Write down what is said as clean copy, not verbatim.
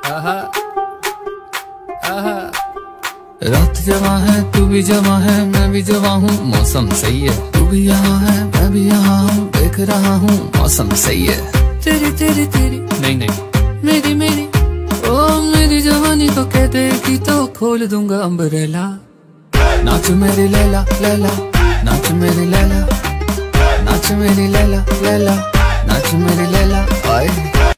आहा, आहा। रात जवां है, तू भी जवां है, मैं भी जवां हूँ, मौसम सही है। तू भी यहाँ है, मैं भी यहाँ हूँ, देख रहा हूँ, मौसम सही है। तेरी तेरी तेरी नहीं नहीं, मेरी मेरी ओ मेरी जवानी को कह देगी तो खोल दूंगा अम्ब्रेला। नाच मेरी लैला लैला, नाच मेरी लैला, नाच मेरी लैला लैला, नाच मेरी लैला। आए